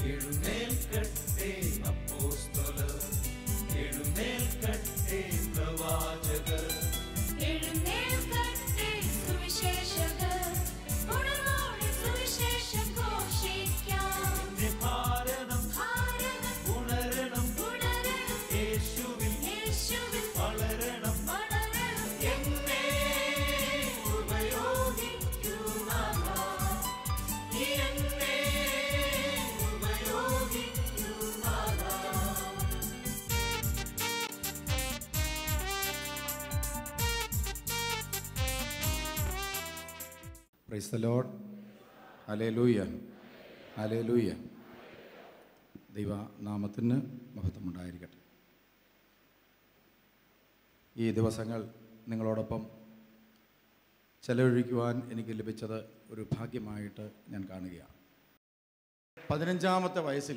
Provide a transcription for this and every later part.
എഴുന്നേൽക്കട്ടെ അപ്പോസ്തലർ, എഴുന്നേൽക്കട്ടെ പ്രവാചകർ, എഴുന്നേൽക്കട്ടെ സുവിശേഷകർ, ഉണർവോടെ സുവിശേഷം ഘോഷിക്കാം. ഭാരതം ഉണരണം, യേശുവിൽ വളരണം. എന്നെ ഉപയോഗിക്കുവാൻ, എന്നെ ഉപയോഗിക്കുവാൻ. Praise the lord. Hallelujah, hallelujah. ദൈവനാമത്തിന് മഹത്വമുണ്ടായിരിക്കട്ടെ. ഈ ദിവസങ്ങൾ നിങ്ങളോടൊപ്പം ചെലവഴിക്കുവാൻ എനിക്ക് ലഭിച്ചത് ഒരു ഭാഗ്യമായിട്ട് ഞാൻ കാണുകയാണ്. 15ാമത്തെ വയസ്സിൽ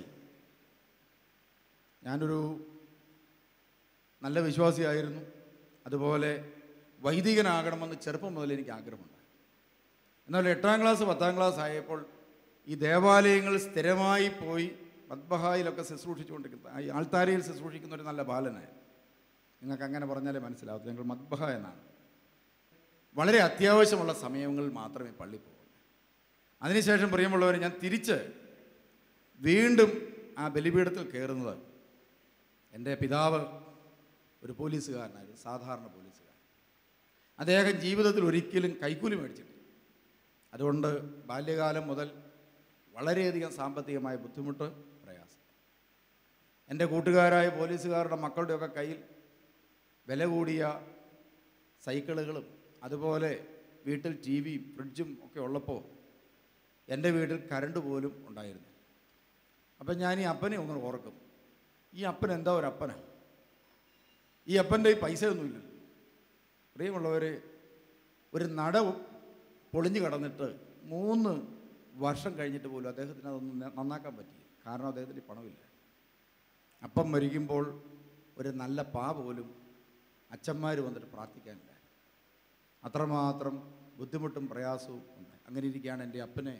ഞാനൊരു നല്ല വിശ്വാസിയായിരുന്നു. അതുപോലെ വൈദികനാകണമെന്ന് ചെറുപ്പം മുതൽ എനിക്ക് ആഗ്രഹമുണ്ട്. എന്നാൽ 8ാം ക്ലാസ് 10ാം ക്ലാസ് ആയപ്പോൾ ഈ ദേവാലയങ്ങളിൽ സ്ഥിരമായി പോയി മദ്ബഹായിലൊക്കെ ശുശ്രൂഷിച്ചുകൊണ്ടിരിക്കുന്ന, ഈ ആൾത്താരയിൽ ശുശ്രൂഷിക്കുന്ന ഒരു നല്ല ബാലനായിരുന്നു. നിങ്ങൾക്ക് അങ്ങനെ പറഞ്ഞാലേ മനസ്സിലാവൂ, ഞങ്ങൾ മദ്ബഹ എന്നാണ്. വളരെ അത്യാവശ്യമുള്ള സമയങ്ങളിൽ മാത്രമേ പള്ളി പോകുള്ളൂ. അതിനുശേഷം പ്രിയമുള്ളവർ, ഞാൻ തിരിച്ച് വീണ്ടും ആ ബലിപീഠത്തിൽ കയറുന്നത്, എൻ്റെ പിതാവ് ഒരു പോലീസുകാരനായിരുന്നു, സാധാരണ പോലീസുകാരൻ. അദ്ദേഹം ജീവിതത്തിൽ ഒരിക്കലും കൈക്കൂലി മേടിച്ചിട്ടില്ല. അതുകൊണ്ട് ബാല്യകാലം മുതൽ വളരെയധികം സാമ്പത്തികമായ ബുദ്ധിമുട്ട്, പ്രയാസം. എൻ്റെ കൂട്ടുകാരായ പോലീസുകാരുടെ മക്കളുടെയൊക്കെ കയ്യിൽ വില കൂടിയ സൈക്കിളുകളും അതുപോലെ വീട്ടിൽ ടി വിയും ഫ്രിഡ്ജും ഒക്കെ ഉള്ളപ്പോൾ എൻ്റെ വീട്ടിൽ കരണ്ട് പോലും ഉണ്ടായിരുന്നു. അപ്പം ഞാൻ ഈ അപ്പനെ ഒന്ന് ഓർക്കും, ഈ അപ്പൻ എന്താ ഒരു അപ്പനാണ്, ഈ അപ്പൻ്റെ ഈ പൈസയൊന്നുമില്ലല്ലോ. പ്രിയമുള്ളവർ, ഒരു നട പൊളിഞ്ഞു കിടന്നിട്ട് 3 വർഷം കഴിഞ്ഞിട്ട് പോലും അദ്ദേഹത്തിന് അതൊന്നും നന്നാക്കാൻ പറ്റി. കാരണം അദ്ദേഹത്തിന് പണമില്ല. അപ്പം മരിക്കുമ്പോൾ ഒരു നല്ല പാ പോലും അച്ഛന്മാർ വന്നിട്ട് പ്രാർത്ഥിക്കാനില്ല. അത്രമാത്രം ബുദ്ധിമുട്ടും പ്രയാസവും ഉണ്ട്. അങ്ങനെ ഇരിക്കുകയാണ് എൻ്റെ അപ്പനെ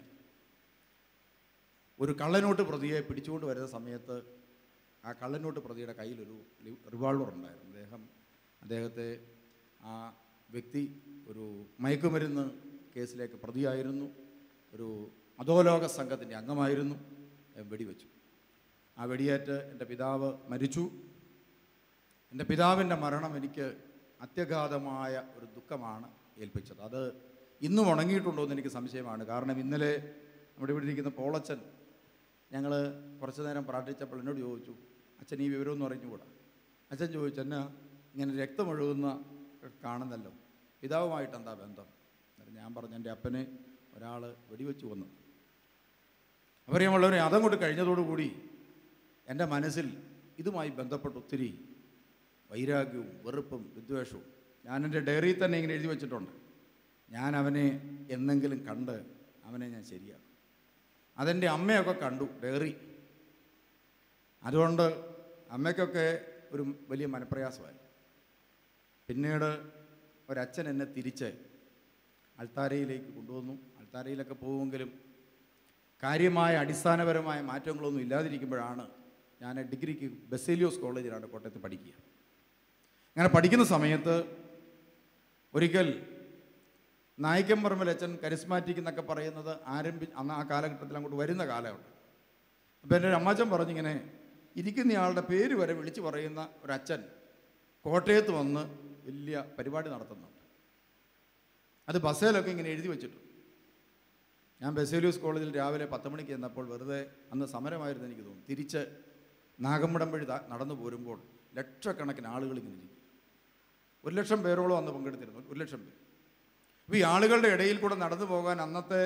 ഒരു കള്ളനോട്ട് പ്രതിയെ പിടിച്ചുകൊണ്ട് വരുന്ന സമയത്ത് ആ കള്ളനോട്ട് പ്രതിയുടെ കയ്യിലൊരു റിവോൾവർ ഉണ്ടായിരുന്നു. അദ്ദേഹത്തെ ആ വ്യക്തി ഒരു മയക്കുമരുന്ന് കേസിലേക്ക് പ്രതിയായിരുന്നു, ഒരു അധോലോക സംഘത്തിൻ്റെ അംഗമായിരുന്നു. വെടിവെച്ചു. ആ വെടിയേറ്റ് എൻ്റെ പിതാവ് മരിച്ചു. എൻ്റെ പിതാവിൻ്റെ മരണം എനിക്ക് അത്യഗാധമായ ഒരു ദുഃഖമാണ് ഏൽപ്പിച്ചത്. അത് ഇന്നും ഉണങ്ങിയിട്ടുണ്ടോ എന്ന് എനിക്ക് സംശയമാണ്. കാരണം ഇന്നലെ നമ്മുടെ ഇവിടെ ഇരിക്കുന്ന പോളച്ചൻ, ഞങ്ങൾ കുറച്ച് നേരം പ്രാർത്ഥിച്ചപ്പോൾ എന്നോട് ചോദിച്ചു, അച്ഛൻ ഈ വിവരമൊന്നും അറിഞ്ഞുകൂടാ. അച്ഛൻ ചോദിച്ചു, എന്നാ ഇങ്ങനെ രക്തമൊഴുകുന്ന കാണുന്നല്ലോ, പിതാവുമായിട്ട് എന്താ ബന്ധം? ഞാൻ പറഞ്ഞു, എൻ്റെ അപ്പനെ ഒരാൾ വെടിവെച്ച് കൊന്നു. അവരെയുള്ളവരെ അതങ്ങോട്ട് കഴിഞ്ഞതോടുകൂടി എൻ്റെ മനസ്സിൽ ഇതുമായി ബന്ധപ്പെട്ട് ഒത്തിരി വൈരാഗ്യവും വെറുപ്പും വിദ്വേഷവും. ഞാൻ എൻ്റെ ഡയറിയിൽ തന്നെ ഇങ്ങനെ എഴുതി വെച്ചിട്ടുണ്ട്, ഞാൻ അവനെ എന്നെങ്കിലും കണ്ട് അവനെ ഞാൻ ശരിയാക്കും. അതെൻ്റെ അമ്മയൊക്കെ കണ്ടു ഡയറി. അതുകൊണ്ട് അമ്മയ്ക്കൊക്കെ ഒരു വലിയ മനപ്രയാസമായി. പിന്നീട് ഒരച്ഛൻ എന്നെ തിരിച്ച് അൾത്താരയിലേക്ക് കൊണ്ടുവന്നു. അൾത്താരയിലൊക്കെ പോകുമെങ്കിലും കാര്യമായ അടിസ്ഥാനപരമായ മാറ്റങ്ങളൊന്നും ഇല്ലാതിരിക്കുമ്പോഴാണ് ഞാൻ ഡിഗ്രിക്ക് ബസേലിയോസ് കോളേജിലാണ് കോട്ടയത്ത് പഠിക്കുക. അങ്ങനെ പഠിക്കുന്ന സമയത്ത് ഒരിക്കൽ നായിക്കമ്പറമ്പിൽ അച്ഛൻ കരിസ്മാറ്റിക് എന്നൊക്കെ പറയുന്നത് അന്ന് ആ കാലഘട്ടത്തിൽ അങ്ങോട്ട് വരുന്ന കാലമുണ്ട്. അപ്പോൾ എൻ്റെ ഒരു അമ്മാച്ചൻ പറഞ്ഞിങ്ങനെ, ഇരിക്കുന്നയാളുടെ പേര് വരെ വിളിച്ചു പറയുന്ന ഒരച്ഛൻ കോട്ടയത്ത് വന്ന് വലിയ പരിപാടി നടത്തുന്നുണ്ട്. അത് ബസ്സേലൊക്കെ ഇങ്ങനെ എഴുതി വെച്ചിട്ടു. ഞാൻ ബസേലിയോസ് കോളേജിൽ രാവിലെ 10 മണിക്ക് ചെന്നപ്പോൾ വെറുതെ, അന്ന് സമരമായിരുന്നു എനിക്ക് തോന്നുന്നു, തിരിച്ച് നാഗമ്പടം വഴി നടന്നു പോരുമ്പോൾ ലക്ഷക്കണക്കിന് ആളുകൾ ഇങ്ങനെ ഇരിക്കും. 1,00,000 പേരോളം അന്ന് പങ്കെടുത്തിരുന്നു. 1,00,000 പേർ. അപ്പോൾ ഈ ആളുകളുടെ ഇടയിൽ കൂടെ നടന്നു പോകാൻ അന്നത്തെ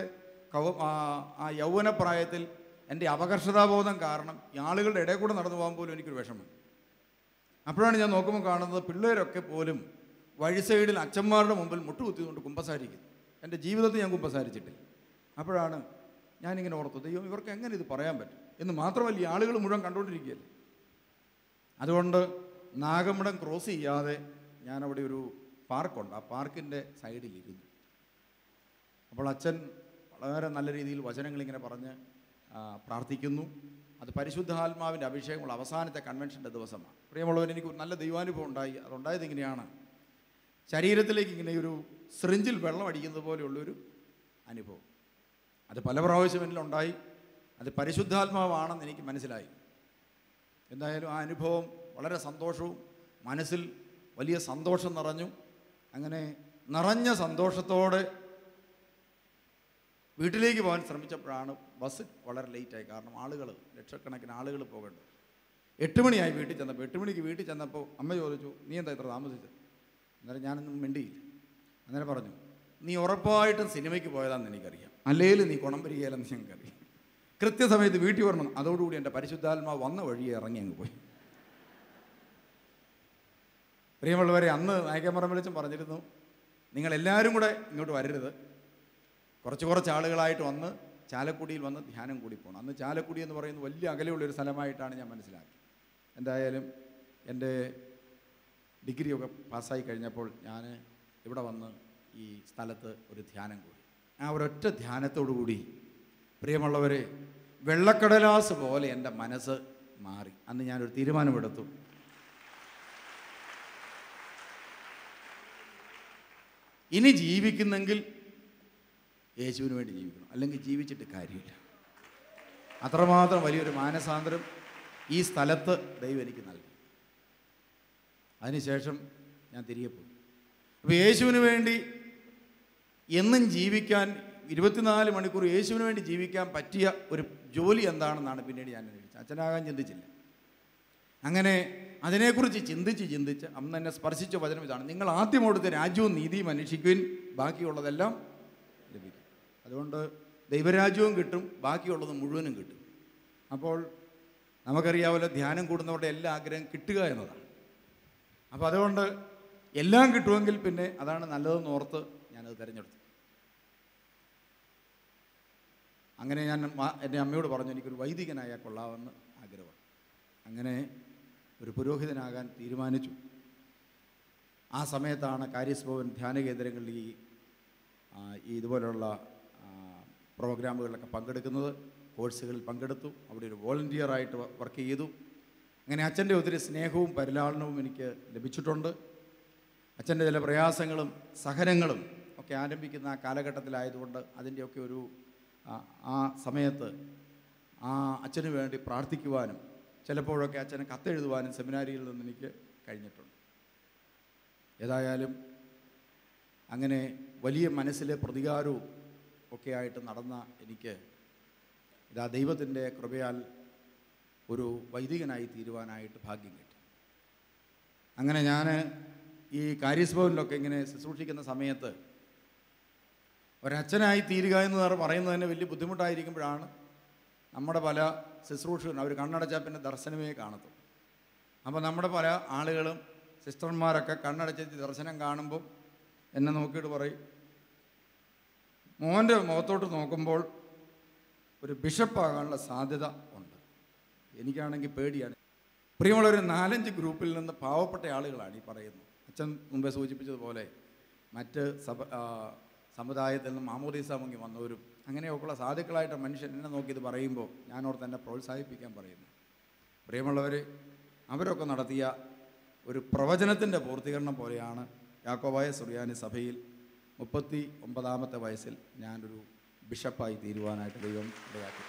ആ യൗവനപ്രായത്തിൽ എൻ്റെ അപകർഷതാബോധം കാരണം ഈ ആളുകളുടെ ഇടയിൽ കൂടെ നടന്നു പോകാൻ പോലും എനിക്കൊരു വിഷമം. അപ്പോഴാണ് ഞാൻ നോക്കുമ്പോൾ കാണുന്നത് പിള്ളേരൊക്കെ പോലും വഴി സൈഡിൽ അച്ഛന്മാരുടെ മുമ്പിൽ മുട്ടുകുത്തിക്കൊണ്ട് കുമ്പസാരിക്കുന്നു. എൻ്റെ ജീവിതത്തിൽ ഞാൻ കുമ്പസാരിച്ചിട്ടില്ല. അപ്പോഴാണ് ഞാനിങ്ങനെ ഓർത്തത്, അയ്യോ ഇവർക്ക് എങ്ങനെ ഇത് പറയാൻ പറ്റും എന്ന്. മാത്രമല്ല ഈ ആളുകൾ മുഴുവൻ കണ്ടുകൊണ്ടിരിക്കുകയല്ലേ. അതുകൊണ്ട് നാഗമ്പടം ക്രോസ് ചെയ്യാതെ ഞാനവിടെ ഒരു പാർക്കുണ്ട്, ആ പാർക്കിൻ്റെ സൈഡിലിരുന്നു. അപ്പോൾ അച്ഛൻ വളരെ നല്ല രീതിയിൽ വചനങ്ങളിങ്ങനെ പറഞ്ഞ് പ്രാർത്ഥിക്കുന്നു. അത് പരിശുദ്ധാത്മാവിൻ്റെ അഭിഷേകമുള്ള അവസാനത്തെ കൺവെൻഷൻ്റെ ദിവസമാണ്. പ്രിയമുള്ളവർ, എനിക്ക് നല്ല ദൈവാനുഭവം ഉണ്ടായി. അതുണ്ടായത് ഇങ്ങനെയാണ്. ശരീരത്തിലേക്ക് ഇങ്ങനെ ഒരു സിറിഞ്ചിൽ വെള്ളം അടിക്കുന്നത് പോലെയുള്ളൊരു അനുഭവം. അത് പല പ്രാവശ്യം എന്നിലുണ്ടായി. അത് പരിശുദ്ധാത്മാവാണെന്ന് എനിക്ക് മനസ്സിലായി. എന്തായാലും ആ അനുഭവം വളരെ സന്തോഷവും മനസ്സിൽ വലിയ സന്തോഷം നിറഞ്ഞു. അങ്ങനെ നിറഞ്ഞ സന്തോഷത്തോടെ വീട്ടിലേക്ക് പോകാൻ ശ്രമിച്ചപ്പോഴാണ് ബസ് വളരെ ലേറ്റായി. കാരണം ആളുകൾ, ലക്ഷക്കണക്കിന് ആളുകൾ പോകേണ്ടത്. 8 മണിയായി വീട്ടിൽ ചെന്നപ്പോൾ. 8 മണിക്ക് വീട്ടിൽ ചെന്നപ്പോൾ അമ്മ ചോദിച്ചു, നീ എന്താ ഇത്ര താമസിച്ചത്? അന്നേരം ഞാനൊന്നും മിണ്ടിയില്ല. അന്നേരം പറഞ്ഞു, നീ ഉറപ്പായിട്ടും സിനിമയ്ക്ക് പോയതാണെന്ന് എനിക്കറിയാം, അല്ലെങ്കിൽ നീ കുണം വരികയില്ലെന്ന് ഞങ്ങൾക്കറിയാം. കൃത്യസമയത്ത് വീട്ടിൽ വരണം. അതോടുകൂടി എൻ്റെ പരിശുദ്ധാത്മാവ് വന്ന വഴിയെ ഇറങ്ങി അങ്ങ് പോയി. പ്രിയമുള്ളവരെ, അന്ന് നായകമറം വിളിച്ചും പറഞ്ഞിരുന്നു, നിങ്ങളെല്ലാവരും കൂടെ ഇങ്ങോട്ട് വരരുത്, കുറച്ച് ആളുകളായിട്ട് വന്ന് ചാലക്കുടിയിൽ വന്ന് ധ്യാനം കൂടി പോകണം. അന്ന് ചാലക്കുടി എന്ന് പറയുന്നത് വലിയ അകലെയുള്ളൊരു സ്ഥലമായിട്ടാണ് ഞാൻ മനസ്സിലാക്കി. എന്തായാലും എൻ്റെ ഡിഗ്രിയൊക്കെ പാസ്സായി കഴിഞ്ഞപ്പോൾ ഞാൻ ഇവിടെ വന്ന് ഈ സ്ഥലത്ത് ഒരു ധ്യാനം കൂടി. ആ ഒരൊറ്റ ധ്യാനത്തോടു കൂടി പ്രിയമുള്ളവരെ, വെള്ളക്കടലാസ് പോലെ എൻ്റെ മനസ്സ് മാറി. അന്ന് ഞാനൊരു തീരുമാനമെടുത്തു. ഇനി ജീവിക്കുന്നെങ്കിൽ യേശുവിന് വേണ്ടി ജീവിക്കണം, അല്ലെങ്കിൽ ജീവിച്ചിട്ട് കാര്യമില്ല. അത്രമാത്രം വലിയൊരു മാനസാന്തരം ഈ സ്ഥലത്ത് ദൈവം എനിക്ക് നൽകി. അതിനുശേഷം ഞാൻ തിരികെ പോയി. അപ്പോൾ യേശുവിന് വേണ്ടി എന്നും ജീവിക്കാൻ, 24 മണിക്കൂർ യേശുവിന് വേണ്ടി ജീവിക്കാൻ പറ്റിയ ഒരു ജോലി എന്താണെന്നാണ് പിന്നീട് ഞാൻ അന്വേഷിച്ചത്. അച്ഛനാകാൻ ചിന്തിച്ചില്ല. അങ്ങനെ അതിനെക്കുറിച്ച് ചിന്തിച്ച് അന്ന് എന്നെ സ്പർശിച്ച വചനം ഇതാണ്: നിങ്ങൾ ആദ്യം അവിടുത്തെ രാജ്യവും നീതിയും അന്വേഷിക്കുവിൻ, ബാക്കിയുള്ളതെല്ലാം ലഭിക്കും. അതുകൊണ്ട് ദൈവരാജ്യവും കിട്ടും, ബാക്കിയുള്ളത് മുഴുവനും കിട്ടും. അപ്പോൾ നമുക്കറിയാമല്ലോ, ധ്യാനം കൂടുന്നവരുടെ എല്ലാ ആഗ്രഹം കിട്ടുക എന്നതാണ്. അപ്പോൾ അതുകൊണ്ട് എല്ലാം കിട്ടുമെങ്കിൽ പിന്നെ അതാണ് നല്ലതെന്ന് ഓർത്ത് ഞാനത് തിരഞ്ഞെടുത്തു. അങ്ങനെ ഞാൻ എൻ്റെ അമ്മയോട് പറഞ്ഞു, എനിക്കൊരു വൈദികനായാൽ കൊള്ളാമെന്ന് ആഗ്രഹം. അങ്ങനെ ഒരു പുരോഹിതനാകാൻ തീരുമാനിച്ചു. ആ സമയത്താണ് കാരിസ് ഭവൻ ധ്യാന കേന്ദ്രങ്ങളിൽ ഈ ഇതുപോലുള്ള പ്രോഗ്രാമുകളിലൊക്കെ പങ്കെടുക്കുന്നത്. കോഴ്സുകളിൽ പങ്കെടുത്തു. അവിടെ ഒരു വോളണ്ടിയറായിട്ട് വർക്ക് ചെയ്തു. അങ്ങനെ അച്ഛൻ്റെ ഒത്തിരി സ്നേഹവും പരിലാളനവും എനിക്ക് ലഭിച്ചിട്ടുണ്ട്. അച്ഛൻ്റെ ചില പ്രയാസങ്ങളും സഹനങ്ങളും ഒക്കെ ആരംഭിക്കുന്ന ആ കാലഘട്ടത്തിലായതുകൊണ്ട് അതിൻ്റെയൊക്കെ ഒരു ആ സമയത്ത് ആ അച്ഛന് വേണ്ടി പ്രാർത്ഥിക്കുവാനും ചിലപ്പോഴൊക്കെ അച്ഛന് കത്തെഴുതുവാനും സെമിനാരിയിൽ നിന്ന് എനിക്ക് കഴിഞ്ഞിട്ടുണ്ട്. ഏതായാലും അങ്ങനെ വലിയ മനസ്സിലെ പ്രതികാരവും ഒക്കെ ആയിട്ട് നടന്ന എനിക്ക് ഇതാ ദൈവത്തിൻ്റെ കൃപയാൽ ഒരു വൈദികനായി തീരുവാനായിട്ട് ഭാഗ്യം കിട്ടി. അങ്ങനെ ഞാൻ ഈ കാരിസ് ഭവനിലൊക്കെ ഇങ്ങനെ ശുശ്രൂഷിക്കുന്ന സമയത്ത് ഒരച്ഛനായി തീരുക എന്ന് പറയുന്നത് തന്നെ വലിയ ബുദ്ധിമുട്ടായിരിക്കുമ്പോഴാണ് നമ്മുടെ പല ശുശ്രൂഷകരും അവർ കണ്ണടച്ചാൽ പിന്നെ ദർശനമേ കാണത്തുള്ളൂ. അപ്പോൾ നമ്മുടെ പല ആളുകളും സിസ്റ്റർമാരൊക്കെ കണ്ണടച്ച് ദർശനം കാണുമ്പോൾ എന്നെ നോക്കിയിട്ട് പറയും, മോൻ്റെ മുഖത്തോട്ട് നോക്കുമ്പോൾ ഒരു ബിഷപ്പാകാനുള്ള സാധ്യത ഉണ്ട്. എനിക്കാണെങ്കിൽ പേടിയാണ്. പ്രിയമുള്ളൊരു 4-5 ഗ്രൂപ്പിൽ നിന്ന് പാവപ്പെട്ട ആളുകളാണ് ഈ പറയുന്നത്. അച്ഛൻ മുമ്പേ സൂചിപ്പിച്ചതുപോലെ മറ്റ് സമുദായത്തിൽ നിന്ന് മാമോദീസ മുങ്ങി വന്നവരും അങ്ങനെയൊക്കെയുള്ള സാധുക്കളായിട്ട് മനുഷ്യൻ എന്നെ നോക്കിയത് പറയുമ്പോൾ ഞാനോർത്ത് എന്നെ പ്രോത്സാഹിപ്പിക്കാൻ പറയുന്നു. പ്രിയമുള്ളവർ, അവരൊക്കെ നടത്തിയ ഒരു പ്രവചനത്തിൻ്റെ പൂർത്തീകരണം പോലെയാണ് യാക്കോബായ സുറിയാനി സഭയിൽ 39-ാമത്തെ വയസ്സിൽ ഞാനൊരു ബിഷപ്പായി തീരുവാനായിട്ട് ദൈവം ഇടയാക്കി.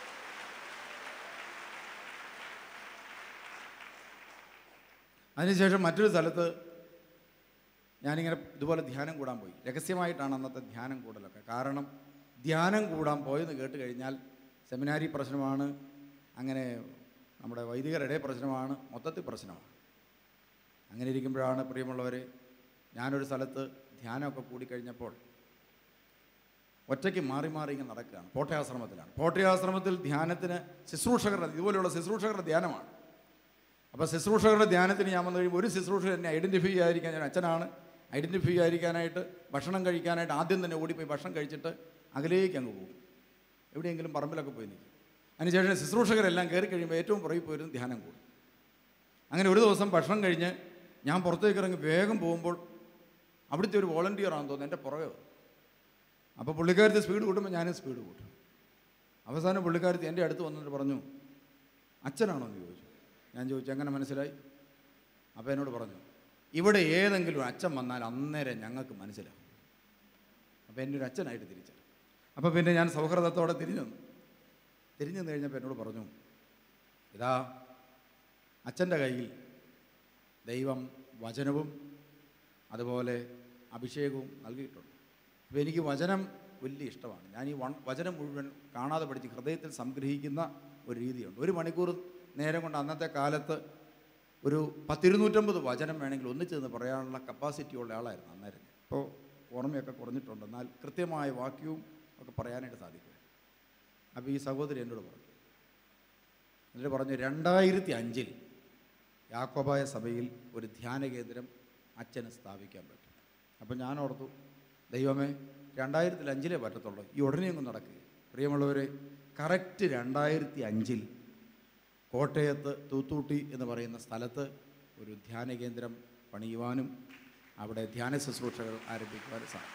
അതിനുശേഷം മറ്റൊരു സ്ഥലത്ത് ഞാനിങ്ങനെ ഇതുപോലെ ധ്യാനം കൂടാൻ പോയി. രഹസ്യമായിട്ടാണ് അന്നത്തെ ധ്യാനം കൂടലൊക്കെ. കാരണം ധ്യാനം കൂടാൻ പോയെന്ന് കേട്ട് കഴിഞ്ഞാൽ സെമിനാരി പ്രശ്നമാണ്, അങ്ങനെ നമ്മുടെ വൈദികരുടെ പ്രശ്നമാണ്, മൊത്തത്തിൽ പ്രശ്നമാണ്. അങ്ങനെ ഇരിക്കുമ്പോഴാണ് പ്രിയമുള്ളവരെ, ഞാനൊരു സ്ഥലത്ത് ധ്യാനമൊക്കെ കൂടിക്കഴിഞ്ഞപ്പോൾ ഒറ്റയ്ക്ക് മാറി ഇങ്ങനെ നടക്കുകയാണ്. പോട്ടയാശ്രമത്തിലാണ്. പോട്ടയാശ്രമത്തിൽ ധ്യാനത്തിന് ശുശ്രൂഷകരുടെ, ഇതുപോലെയുള്ള ശുശ്രൂഷകരുടെ ധ്യാനമാണ്. അപ്പോൾ ശുശ്രൂഷകരുടെ ധ്യാനത്തിന് ഞാൻ വന്നു കഴിയുമ്പോൾ ഒരു ശുശ്രൂഷകർ എന്നെ ഐഡൻറ്റിഫൈ ചെയ്യാതിരിക്കാൻ, ഞാൻ അച്ഛനാണ്, ഐഡൻറ്റിഫൈ ചെയ്യാതിരിക്കാനായിട്ട് ഭക്ഷണം കഴിക്കാനായിട്ട് ആദ്യം തന്നെ ഓടിപ്പോയി ഭക്ഷണം കഴിച്ചിട്ട് അകലേക്ക് അങ്ങ് പോകും. എവിടെയെങ്കിലും പറമ്പിലൊക്കെ പോയി നിൽക്കും. അതിനുശേഷം ശുശ്രൂഷകരെല്ലാം കയറി കഴിയുമ്പോൾ ഏറ്റവും പുറകിൽ പോയിരുന്നു ധ്യാനം കൂടും. അങ്ങനെ ഒരു ദിവസം ഭക്ഷണം കഴിഞ്ഞ് ഞാൻ പുറത്തേക്ക് ഇറങ്ങി വേഗം പോകുമ്പോൾ അവിടുത്തെ ഒരു വോളണ്ടിയറാണെന്ന് തോന്നുന്നു എൻ്റെ പുറകെ. അപ്പോൾ പുള്ളിക്കാരത്തി സ്പീഡ് കൂട്ടുമ്പോൾ ഞാനും സ്പീഡ് കൂട്ടും. അവസാനം പുള്ളിക്കാരത്തി എൻ്റെ അടുത്ത് വന്നിട്ട് പറഞ്ഞു, അച്ഛനാണോ എന്ന് ചോദിച്ചു. ഞാൻ ചോദിച്ചു എങ്ങനെ മനസ്സിലായി? അപ്പോൾ എന്നോട് പറഞ്ഞു, ഇവിടെ ഏതെങ്കിലും അച്ഛൻ വന്നാൽ അന്നേരം ഞങ്ങൾക്ക് മനസ്സിലാവും. അപ്പോൾ എൻ്റെ ഒരു അച്ഛനായിട്ട് തിരിച്ചു. അപ്പോൾ പിന്നെ ഞാൻ സൗഹൃദത്തോടെ തിരിഞ്ഞു കഴിഞ്ഞപ്പോൾ എന്നോട് പറഞ്ഞു, ഇതാ അച്ഛൻ്റെ കയ്യിൽ ദൈവം വചനവും അതുപോലെ അഭിഷേകവും നൽകിയിട്ടുണ്ട്. അപ്പോൾ എനിക്ക് വചനം വലിയ ഇഷ്ടമാണ്. ഞാൻ ഈ വചനം മുഴുവൻ കാണാതെ പഠിച്ച് ഹൃദയത്തിൽ സംഗ്രഹിക്കുന്ന ഒരു രീതിയുണ്ട്. 1 മണിക്കൂർ നേരം കൊണ്ട് അന്നത്തെ കാലത്ത് ഒരു 10-250 വചനം വേണമെങ്കിൽ ഒന്നിച്ച് നിന്ന് പറയാനുള്ള കപ്പാസിറ്റി ഉള്ള ആളായിരുന്നു അന്നേരം. ഇപ്പോൾ ഓർമ്മയൊക്കെ കുറഞ്ഞിട്ടുണ്ട്, എന്നാൽ കൃത്യമായ വാക്യവും ഒക്കെ പറയാനായിട്ട് സാധിക്കും. അപ്പോൾ ഈ സഹോദരി എന്നോട് പറഞ്ഞു, എന്നിട്ട് പറഞ്ഞു 2005 യാക്കോബായ സഭയിൽ ഒരു ധ്യാന കേന്ദ്രം അച്ഛന് സ്ഥാപിക്കാൻ പറ്റും. അപ്പം ഞാൻ ഓർത്തു, ദൈവമേ 2005 പറ്റത്തുള്ളൂ, ഈ ഉടനെയൊന്നും നടക്കുക. പ്രിയമുള്ളവർ, കറക്റ്റ് 2005 കോട്ടയത്ത് തൂത്തൂട്ടി എന്ന് പറയുന്ന സ്ഥലത്ത് ഒരു ധ്യാന കേന്ദ്രം പണിയുവാനും അവിടെ ധ്യാന ശുശ്രൂഷകൾ ആരംഭിക്കുവാനും സാധിക്കും.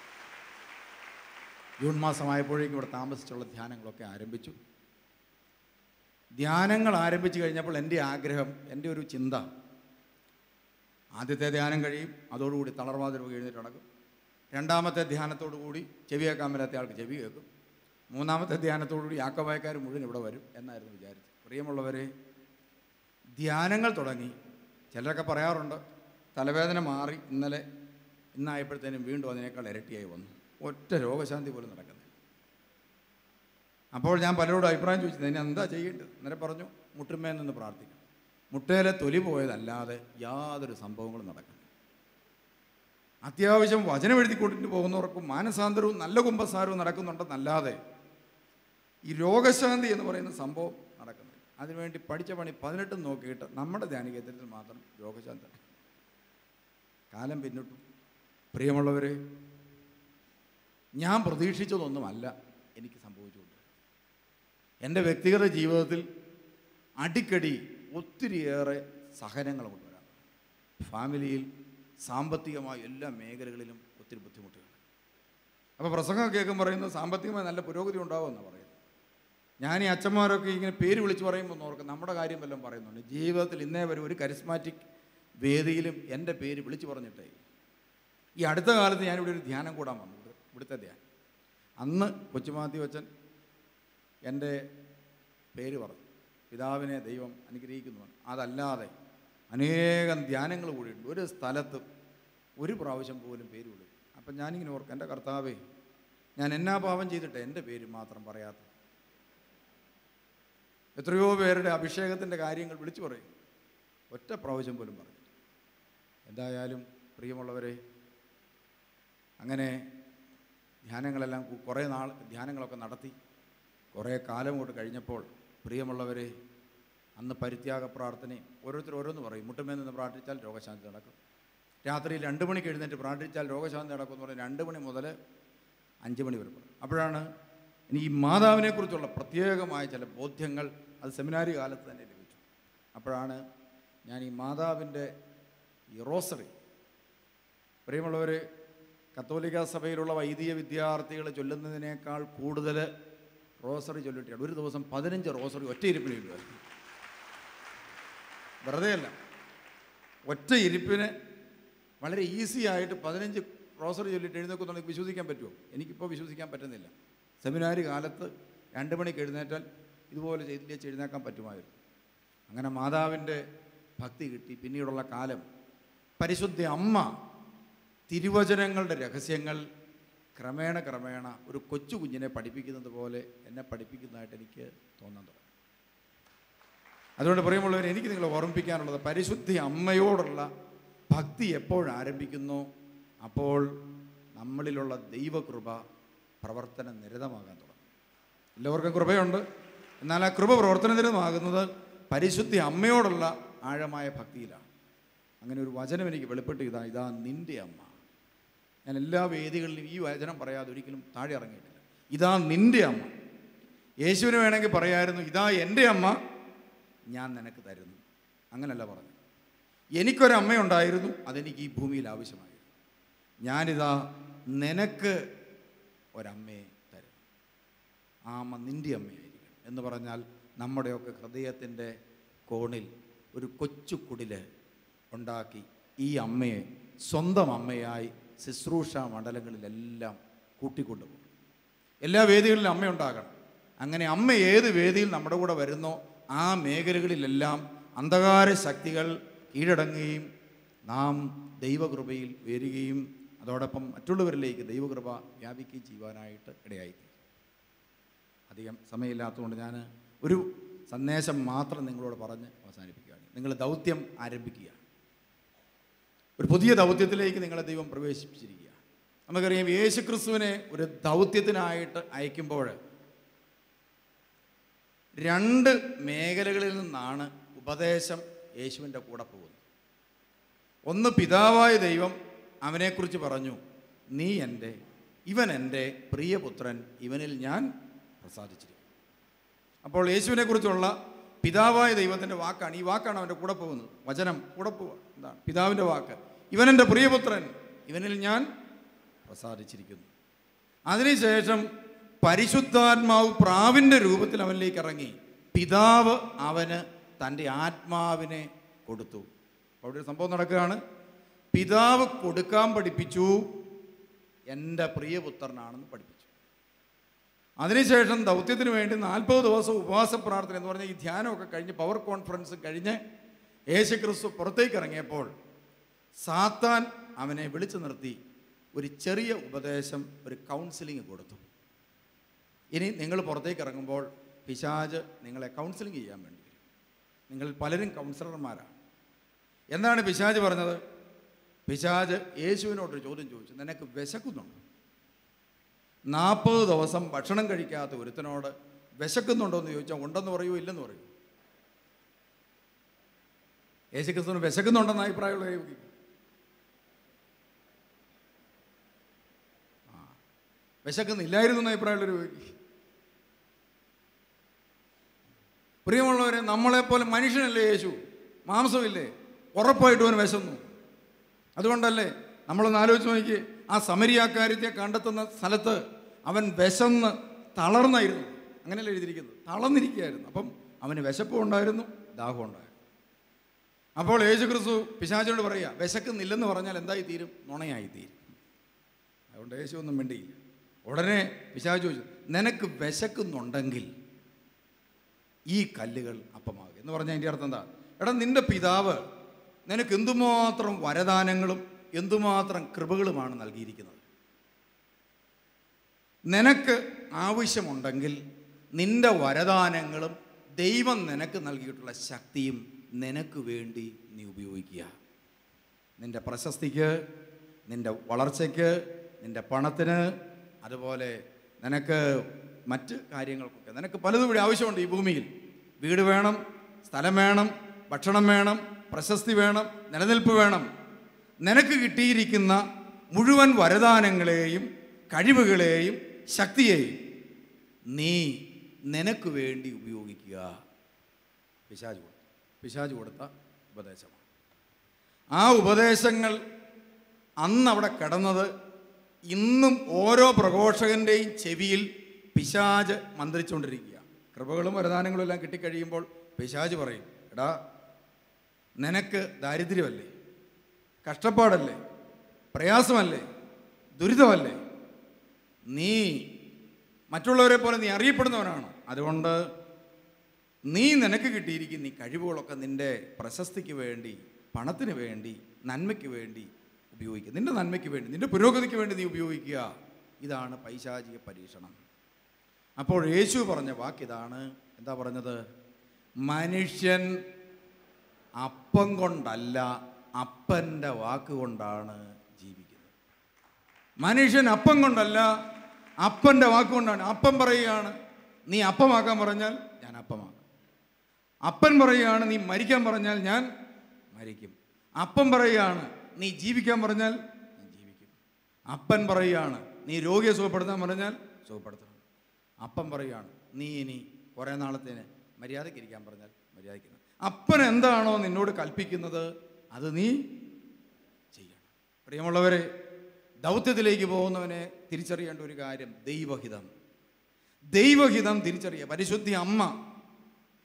ജൂൺ മാസമായപ്പോഴേക്കും ഇവിടെ താമസിച്ചുള്ള ധ്യാനങ്ങളൊക്കെ ആരംഭിച്ചു. ധ്യാനങ്ങൾ ആരംഭിച്ചു കഴിഞ്ഞപ്പോൾ എൻ്റെ ആഗ്രഹം, എൻ്റെ ഒരു ചിന്ത, ആദ്യത്തെ ധ്യാനം കഴിയും, അതോടുകൂടി തളർവാദ രോഗി എഴുന്നേറ്റ് നടക്കും. രണ്ടാമത്തെ ധ്യാനത്തോടു കൂടി ചെവി കേൾക്കാൻ മേലാത്ത ആൾക്ക് ചെവി കേൾക്കും. മൂന്നാമത്തെ ധ്യാനത്തോടുകൂടി യാക്കോബായക്കാർ മുഴുവൻ ഇവിടെ വരും എന്നായിരുന്നു വിചാരിച്ചത്. പ്രിയമുള്ളവരെ, ധ്യാനങ്ങൾ തുടങ്ങി. ചിലരൊക്കെ പറയാറുണ്ട്, തലവേദന മാറി ഇന്നായപ്പോഴത്തേനും വീണ്ടും അതിനേക്കാൾ ഇരട്ടിയായി വന്നു, ഒറ്റ രോഗശാന്തി പോലും നടക്കുന്നത്. അപ്പോൾ ഞാൻ പലരോടും അഭിപ്രായം ചോദിച്ചത്, ഇനി എന്താ ചെയ്യേണ്ടത്? അന്നേരം പറഞ്ഞു, മുട്ടുമേൽ നിന്ന് പ്രാർത്ഥിക്കണം. മുട്ടയിലെ തൊലി പോയതല്ലാതെ യാതൊരു സംഭവങ്ങളും നടക്കുന്നു. അത്യാവശ്യം വചനം എഴുതിക്കൊണ്ടിട്ട് പോകുന്നവർക്കും മാനസാന്തരവും നല്ല കുമ്പസാരവും നടക്കുന്നുണ്ടെന്നല്ലാതെ ഈ രോഗശാന്തി എന്ന് പറയുന്ന സംഭവം നടക്കുന്നില്ല. അതിനുവേണ്ടി പഠിച്ച പണി 18 നോക്കിയിട്ട് നമ്മുടെ ധ്യാനകേന്ദ്രത്തിൽ മാത്രം രോഗശാന്തി നടക്കും. കാലം പിന്നിട്ടു. പ്രിയമുള്ളവരെ, ഞാൻ പ്രതീക്ഷിച്ചതൊന്നുമല്ല എനിക്ക് സംഭവിച്ചുകൊണ്ട്. എൻ്റെ വ്യക്തിഗത ജീവിതത്തിൽ അടിക്കടി ഒത്തിരിയേറെ സഹനങ്ങൾ കൊണ്ടുവരാം. ഫാമിലിയിൽ സാമ്പത്തികമായ എല്ലാ മേഖലകളിലും ഒത്തിരി ബുദ്ധിമുട്ടുകൾ. അപ്പോൾ പ്രസംഗം കേൾക്കുമ്പോൾ പറയുന്നത് സാമ്പത്തികമായി നല്ല പുരോഗതി ഉണ്ടാവുമെന്ന് പറയുന്നത്. ഞാൻ ഈ അച്ഛന്മാരൊക്കെ ഇങ്ങനെ പേര് വിളിച്ച് പറയുമ്പോൾ ഓർക്കും, നമ്മുടെ കാര്യം വല്ലതും പറയുന്നുണ്ട്. ജീവിതത്തിൽ ഇന്നേ വരെ ഒരു കരിസ്മാറ്റിക് വേദിയിലും എൻ്റെ പേര് വിളിച്ചു പറഞ്ഞിട്ടേ. ഈ അടുത്ത കാലത്ത് ഞാനിവിടെ ഒരു ധ്യാനം കൂടാൻ വന്നു, ഇവിടുത്തെ ധ്യാനം. അന്ന് കൊച്ചുമാത്യു അച്ഛൻ എൻ്റെ പേര് പറഞ്ഞു, പിതാവിനെ ദൈവം അനുഗ്രഹിക്കുന്നു. അതല്ലാതെ അനേകം ധ്യാനങ്ങൾ കൂടിയിട്ടുണ്ട്. ഒരു സ്ഥലത്ത് ഒരു പ്രാവശ്യം പോലും പേര് വിളിക്കും. അപ്പം ഞാനിങ്ങനെ ഓർക്കും, എൻ്റെ കർത്താവേ, ഞാൻ എന്നാ പാപം ചെയ്തിട്ട് എൻ്റെ പേര് മാത്രം പറയാത്ത. എത്രയോ പേരുടെ അഭിഷേകത്തിൻ്റെ കാര്യങ്ങൾ വിളിച്ചു പറയും, ഒറ്റ പ്രാവശ്യം പോലും പറയും. എന്തായാലും പ്രിയമുള്ളവരെ, അങ്ങനെ ധ്യാനങ്ങളെല്ലാം കുറേ നാൾ ധ്യാനങ്ങളൊക്കെ നടത്തി കുറേ കാലം കൊണ്ട് കഴിഞ്ഞപ്പോൾ, പ്രിയമുള്ളവരെ, അന്ന് പരിത്യാഗ പ്രാർത്ഥനയും ഓരോരുത്തർ ഓരോന്ന് പറയും. മുട്ടുമേൽ നിന്ന് പ്രാർത്ഥിച്ചാൽ രോഗശാന്തി നടക്കും. രാത്രി 2 മണിക്ക് എഴുന്നേറ്റ് പ്രാർത്ഥിച്ചാൽ രോഗശാന്തി നടക്കും എന്ന് പറഞ്ഞാൽ 2 മണി മുതൽ 5 മണി വരെ പറയും. അപ്പോഴാണ് ഇനി ഈ മാതാവിനെക്കുറിച്ചുള്ള പ്രത്യേകമായ ചില ബോധ്യങ്ങൾ അത് സെമിനാരി കാലത്ത് തന്നെ ലഭിച്ചു. അപ്പോഴാണ് ഞാൻ ഈ മാതാവിൻ്റെ ഈ റോസറി, പ്രിയമുള്ളവർ, കത്തോലിക്ക സഭയിലുള്ള വൈദിക വിദ്യാർത്ഥികൾ ചൊല്ലുന്നതിനേക്കാൾ കൂടുതൽ റോസറി ചൊല്ലിയിട്ടാണ്. ഒരു ദിവസം 15 റോസറി ഒറ്റ ഇരിപ്പിന് ചൊല്ലുമായിരുന്നു. വെറുതെ അല്ല, ഒറ്റ ഇരിപ്പിന് വളരെ ഈസി ആയിട്ട് 15 റോസറി ചൊല്ലിയിട്ട് എഴുന്നേക്കുന്നുണ്ടെങ്കിൽ വിശ്വസിക്കാൻ പറ്റുമോ? എനിക്കിപ്പോൾ വിശ്വസിക്കാൻ പറ്റുന്നില്ല. സെമിനാരി കാലത്ത് 2 മണിക്ക് എഴുന്നേറ്റാൽ ഇതുപോലെ ചെയ്തിലേക്ക് എഴുന്നേക്കാൻ പറ്റുമായിരുന്നു. അങ്ങനെ മാതാവിൻ്റെ ഭക്തി കിട്ടി. പിന്നീടുള്ള കാലം പരിശുദ്ധ അമ്മ തിരുവചനങ്ങളുടെ രഹസ്യങ്ങൾ ക്രമേണ ഒരു കൊച്ചു കുഞ്ഞിനെ പഠിപ്പിക്കുന്നത് പോലെ എന്നെ പഠിപ്പിക്കുന്നതായിട്ട് എനിക്ക് തോന്നാൻ തുടങ്ങി. അതുകൊണ്ട് പ്രിയമുള്ളവർ, എനിക്ക് നിങ്ങളെ ഓർമ്മിപ്പിക്കാനുള്ളത്, പരിശുദ്ധ അമ്മയോടുള്ള ഭക്തി എപ്പോഴാരംഭിക്കുന്നു അപ്പോൾ നമ്മളിലുള്ള ദൈവകൃപ പ്രവർത്തന നിരതമാകാൻ തുടങ്ങും. എല്ലാവർക്കും കൃപയുണ്ട്, എന്നാൽ ആ കൃപ പ്രവർത്തന നിരതമാകുന്നത് പരിശുദ്ധ അമ്മയോടുള്ള ആഴമായ ഭക്തിയിലാണ്. അങ്ങനെ ഒരു വചനം എനിക്ക് വെളിപ്പെട്ട്, ഇതാ നിൻ്റെ അമ്മ. ഞാൻ എല്ലാ വേദികളിലും ഈ വചനം പറയാതെ ഒരിക്കലും താഴെ ഇറങ്ങിയിട്ടില്ല. ഇതാ നിൻ്റെ അമ്മ. യേശുവിന് വേണമെങ്കിൽ പറയായിരുന്നു, ഇതാ എൻ്റെ അമ്മ, ഞാൻ നിനക്ക് തരുന്നു. അങ്ങനല്ല പറഞ്ഞു. എനിക്കൊരമ്മയുണ്ടായിരുന്നു, അതെനിക്ക് ഈ ഭൂമിയിൽ ആവശ്യമായിരുന്നു. ഞാനിതാ നിനക്ക് ഒരമ്മയെ തരും. ആ അമ്മ നിൻ്റെ അമ്മയായിരിക്കും എന്ന് പറഞ്ഞാൽ നമ്മുടെയൊക്കെ ഹൃദയത്തിൻ്റെ കോണിൽ ഒരു കൊച്ചു കുടില് ഉണ്ടാക്കി ഈ അമ്മയെ സ്വന്തം അമ്മയായി ശുശ്രൂഷ മണ്ഡലങ്ങളിലെല്ലാം കൂട്ടിക്കൊണ്ടുപോകും. എല്ലാ വേദികളിലും അമ്മയുണ്ടാകണം. അങ്ങനെ അമ്മ ഏത് വേദിയിൽ നമ്മുടെ കൂടെ വരുന്നോ ആ മേഖലകളിലെല്ലാം അന്ധകാര ശക്തികൾ കീഴടങ്ങുകയും നാം ദൈവകൃപയിൽ വരികയും അതോടൊപ്പം മറ്റുള്ളവരിലേക്ക് ദൈവകൃപ വ്യാപിക്കുകയും ചെയ്യുവാനായിട്ട് ഇടയായിത്തീരും. അധികം സമയമില്ലാത്തതുകൊണ്ട് ഞാൻ ഒരു സന്ദേശം മാത്രം നിങ്ങളോട് പറഞ്ഞ് അവസാനിപ്പിക്കുകയാണ്. നിങ്ങൾ ദൗത്യം ആരംഭിക്കുക. ഒരു പുതിയ ദൗത്യത്തിലേക്ക് നിങ്ങളെ ദൈവം പ്രവേശിപ്പിച്ചിരിക്കുക. നമുക്കറിയാം, യേശുക്രിസ്തുവിനെ ഒരു ദൗത്യത്തിനായിട്ട് അയക്കുമ്പോൾ 2 മേഖലകളിൽ നിന്നാണ് ഉപദേശം യേശുവിൻ്റെ കൂടെ പോകുന്നത്. ഒന്ന്, പിതാവായ ദൈവം അവനെക്കുറിച്ച് പറഞ്ഞു, ഇവൻ എൻ്റെ പ്രിയപുത്രൻ, ഇവനിൽ ഞാൻ പ്രസാദിച്ചിരിക്കുന്നു. അപ്പോൾ യേശുവിനെക്കുറിച്ചുള്ള പിതാവായ ദൈവത്തിൻ്റെ വാക്കാണ്, ഈ വാക്കാണ് അവൻ്റെ കൂടെ പോകുന്നത്. വചനം കൂടെ പോവുക. എന്താണ്? പിതാവിൻ്റെ വാക്ക്, ഇവൻ എൻ്റെ പ്രിയപുത്രൻ, ഇവനിൽ ഞാൻ പ്രസാദിച്ചിരിക്കുന്നു. അതിനുശേഷം പരിശുദ്ധാത്മാവ് പ്രാവിൻ്റെ രൂപത്തിൽ അവനിലേക്ക് ഇറങ്ങി. പിതാവ് അവന് തൻ്റെ ആത്മാവിനെ കൊടുത്തു. അവിടെ ഒരു സംഭവം നടക്കുകയാണ്. പിതാവ് കൊടുക്കാൻ പഠിപ്പിച്ചു, എൻ്റെ പ്രിയപുത്രനാണെന്ന് പഠിപ്പിച്ചു. അതിനുശേഷം ദൗത്യത്തിന് വേണ്ടി 40 ദിവസം ഉപവാസ പ്രാർത്ഥന എന്ന് പറഞ്ഞാൽ ഈ ധ്യാനമൊക്കെ കഴിഞ്ഞ് പവർ കോൺഫറൻസ് കഴിഞ്ഞ് യേശുക്രിസ്തു പുറത്തേക്ക് ഇറങ്ങിയപ്പോൾ സാത്താൻ അവനെ വിളിച്ചു നിർത്തി ഒരു ചെറിയ ഉപദേശം, ഒരു കൗൺസിലിംഗ് കൊടുത്തു. ഇനി നിങ്ങൾ പുറത്തേക്ക് ഇറങ്ങുമ്പോൾ പിശാച് നിങ്ങളെ കൗൺസിലിംഗ് ചെയ്യാൻ വേണ്ടി വരും. നിങ്ങൾ പലരും കൗൺസിലർമാരാണ്. എന്താണ് പിശാച് പറഞ്ഞത്? പിശാച് യേശുവിനോടൊരു ചോദ്യം ചോദിച്ചു, നിനക്ക് വിശക്കുന്നുണ്ടോ? 40 ദിവസം ഭക്ഷണം കഴിക്കാത്ത ഒരുത്തനോട് വിശക്കുന്നുണ്ടോ എന്ന് ചോദിച്ചാൽ ഉണ്ടെന്ന് പറയൂ, ഇല്ലെന്ന് പറയൂ? യേശുക്രിസ്തുവിന് വിശക്കുന്നുണ്ടെന്ന് അഭിപ്രായമുള്ള വിശക്കുന്നില്ലായിരുന്നു എന്ന് അഭിപ്രായമുള്ളൊരു പ്രിയമുള്ളവരെ, നമ്മളെപ്പോലെ മനുഷ്യനല്ലേ യേശു, മാംസമില്ലേ? ഉറപ്പായിട്ടും അവന് വിശന്നു. അതുകൊണ്ടല്ലേ നമ്മളൊന്ന് ആലോചിച്ച് നോക്കി, ആ സമരിയാക്കാര്യത്തെ കണ്ടെത്തുന്ന സ്ഥലത്ത് അവൻ വിശന്ന് തളർന്നായിരുന്നു. അങ്ങനെയല്ലേ എഴുതിയിരിക്കുന്നത്? തളർന്നിരിക്കുകയായിരുന്നു. അപ്പം അവന് വിശപ്പും ഉണ്ടായിരുന്നു, ദാഹം ഉണ്ടായിരുന്നു. അപ്പോൾ യേശുക്രിസ്തു പിശാചിനോട് പറയുക, വിശക്കുന്നില്ലെന്ന് പറഞ്ഞാൽ എന്തായി തീരും? നുണയായി തീരും. അതുകൊണ്ട് യേശു ഒന്നും മിണ്ടിയില്ല. ഉടനെ പിശാച് ചോദിച്ചു, നിനക്ക് വിശക്കുന്നുണ്ടെങ്കിൽ ഈ കല്ലുകൾ അപ്പമാകും എന്ന് പറഞ്ഞാൽ അതിൻ്റെ അർത്ഥം എന്താ? എടാ, നിന്റെ പിതാവ് നിനക്ക് എന്തുമാത്രം വരദാനങ്ങളും എന്തുമാത്രം കൃപകളുമാണ് നൽകിയിരിക്കുന്നത്. നിനക്ക് ആവശ്യമുണ്ടെങ്കിൽ നിന്റെ വരദാനങ്ങളും ദൈവം നിനക്ക് നൽകിയിട്ടുള്ള ശക്തിയും നിനക്ക് വേണ്ടി നീ ഉപയോഗിക്കുക. നിന്റെ പ്രശസ്തിക്ക്, നിന്റെ വളർച്ചയ്ക്ക്, നിന്റെ പണത്തിന്, അതുപോലെ നിനക്ക് മറ്റ് കാര്യങ്ങൾക്കൊക്കെ നിനക്ക് പലതും ഇവിടെ ആവശ്യമുണ്ട്. ഈ ഭൂമിയിൽ വീട് വേണം, സ്ഥലം വേണം, ഭക്ഷണം വേണം, പ്രശസ്തി വേണം, നിലനിൽപ്പ് വേണം. നിനക്ക് കിട്ടിയിരിക്കുന്ന മുഴുവൻ വരദാനങ്ങളെയും കഴിവുകളെയും ശക്തിയെയും നീ നിനക്ക് വേണ്ടി ഉപയോഗിക്കുക. പിശാച് കൊടുത്ത ഉപദേശമാണ്. ആ ഉപദേശങ്ങൾ അന്ന് അവിടെ കിടന്നത് ഇന്നും ഓരോ പ്രഘോഷകൻ്റെയും ചെവിയിൽ പിശാച് മന്ത്രിച്ചുകൊണ്ടിരിക്കുക. കൃപകളും വരദാനങ്ങളും എല്ലാം കിട്ടിക്കഴിയുമ്പോൾ പിശാച് പറയും, എടാ, നിനക്ക് ദാരിദ്ര്യമല്ലേ, കഷ്ടപ്പാടല്ലേ, പ്രയാസമല്ലേ, ദുരിതമല്ലേ, നീ മറ്റുള്ളവരെ പോലെ നീ അറിയപ്പെടുന്നവനാണ്. അതുകൊണ്ട് നിനക്ക് കിട്ടിയിരിക്കുന്ന ഈ കഴിവുകളൊക്കെ നിൻ്റെ പ്രശസ്തിക്ക് വേണ്ടി, പണത്തിന് വേണ്ടി, നന്മയ്ക്ക് വേണ്ടി ഉപയോഗിക്കുക. നിൻ്റെ നന്മയ്ക്ക് വേണ്ടി, നിൻ്റെ പുരോഗതിക്ക് വേണ്ടി നീ ഉപയോഗിക്കുക. ഇതാണ് പൈശാചിക പരീക്ഷണം. അപ്പോൾ യേശു പറഞ്ഞ വാക്കിതാണ്. എന്താ പറഞ്ഞത്? മനുഷ്യൻ അപ്പം കൊണ്ടല്ല, അപ്പൻ്റെ വാക്കുകൊണ്ടാണ് ജീവിക്കുന്നത്. മനുഷ്യൻ അപ്പം കൊണ്ടല്ല, അപ്പൻ്റെ വാക്കുകൊണ്ടാണ്. അപ്പം പറയുകയാണ്, നീ അപ്പമാക്കാൻ പറഞ്ഞാൽ ഞാൻ അപ്പമാക്കാം. അപ്പൻ പറയുകയാണ്, നീ മരിക്കാൻ പറഞ്ഞാൽ ഞാൻ മരിക്കും. അപ്പം പറയുകയാണ്, നീ ജീവിക്കാൻ പറഞ്ഞാൽ ഞാൻ ജീവിക്കും. അപ്പൻ പറയുകയാണ്, നീ രോഗിയെ സുഖപ്പെടുത്താൻ പറഞ്ഞാൽ സുഖപ്പെടുത്തണം. അപ്പം പറയുകയാണ്, നീ ഇനി കുറേ നാളത്തേന് മര്യാദയ്ക്ക് ഇരിക്കാൻ പറഞ്ഞാൽ മര്യാദയ്ക്ക്. അപ്പൻ എന്താണോ നിന്നോട് കൽപ്പിക്കുന്നത് അത് നീ ചെയ്യണം. പ്രിയമുള്ളവരെ, ദൗത്യത്തിലേക്ക് പോകുന്നവനെ തിരിച്ചറിയേണ്ട ഒരു കാര്യം ദൈവഹിതം. ദൈവഹിതം തിരിച്ചറിയുക. പരിശുദ്ധി അമ്മ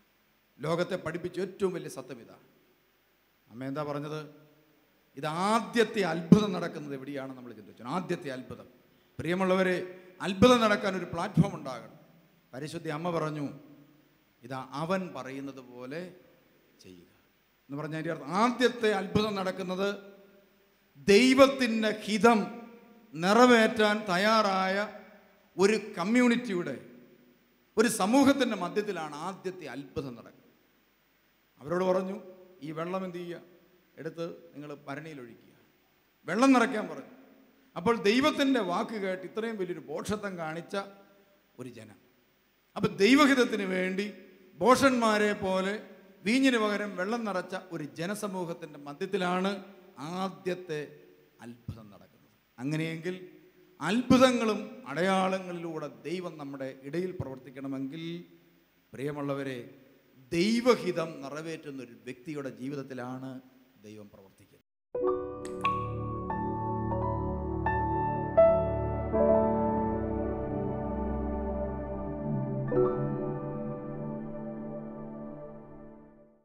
ലോകത്തെ പഠിപ്പിച്ച ഏറ്റവും വലിയ സത്യം ഇതാണ്. അമ്മ എന്താ പറഞ്ഞത്? ഇത് ആദ്യത്തെ അത്ഭുതം നടക്കുന്നത് എവിടെയാണ് നമ്മൾ ചിന്തിച്ചു. ആദ്യത്തെ അത്ഭുതം. പ്രിയമുള്ളവരെ, അത്ഭുതം നടക്കാൻ ഒരു പ്ലാറ്റ്ഫോം ഉണ്ടാകണം. പരിശുദ്ധ അമ്മ പറഞ്ഞു, ഇതാ അവൻ പറയുന്നത് പോലെ ചെയ്യുക എന്ന് പറഞ്ഞതിൻ്റെ അർത്ഥം ആദ്യത്തെ അത്ഭുതം നടക്കുന്നത് ദൈവത്തിൻ്റെ ഹിതം നിറവേറ്റാൻ തയ്യാറായ ഒരു കമ്മ്യൂണിറ്റിയുടെ, ഒരു സമൂഹത്തിൻ്റെ മധ്യത്തിലാണ് ആദ്യത്തെ അത്ഭുതം നടക്കുന്നത്. അവരോട് പറഞ്ഞു, ഈ വെള്ളം എന്ത് ചെയ്യുക, എടുത്ത് നിങ്ങൾ ഭരണിയിലൊഴിക്കുക, വെള്ളം നിറയ്ക്കാൻ പറഞ്ഞു. അപ്പോൾ ദൈവത്തിൻ്റെ വാക്ക് കേട്ട് ഇത്രയും വലിയൊരു ഭോഷത്വം കാണിച്ച ഒരു ജനം, അപ്പോൾ ദൈവഹിതത്തിന് വേണ്ടി ഭോഷന്മാരെ പോലെ വീഞ്ഞിന് പകരം വെള്ളം നിറച്ച ഒരു ജനസമൂഹത്തിൻ്റെ മധ്യത്തിലാണ് ആദ്യത്തെ അത്ഭുതം നടക്കുന്നത്. അങ്ങനെയെങ്കിൽ അത്ഭുതങ്ങളും അടയാളങ്ങളിലൂടെ ദൈവം നമ്മുടെ ഇടയിൽ പ്രവർത്തിക്കണമെങ്കിൽ പ്രിയമുള്ളവരെ, ദൈവഹിതം നിറവേറ്റുന്ന ഒരു വ്യക്തിയുടെ ജീവിതത്തിലാണ് ദൈവം പ്രവർത്തിക്കുന്നത്.